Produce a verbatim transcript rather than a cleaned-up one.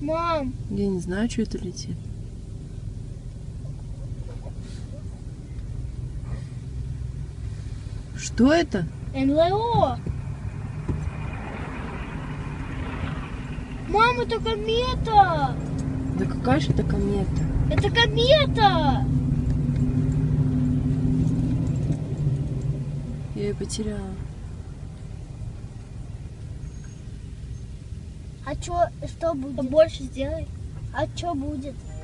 Мам! Я не знаю, что это летит. Что это? эн эл о! Мама, это комета! Да какая же это комета? Это комета! Я ее потеряла. А чё, что будет? Больше сделай. А что будет?